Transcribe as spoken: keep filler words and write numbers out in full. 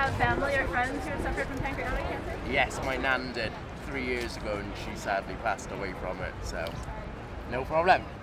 have family or friends who have suffered from pancreatic cancer? Yes, my nan did three years ago and she sadly passed away from it, so no problem.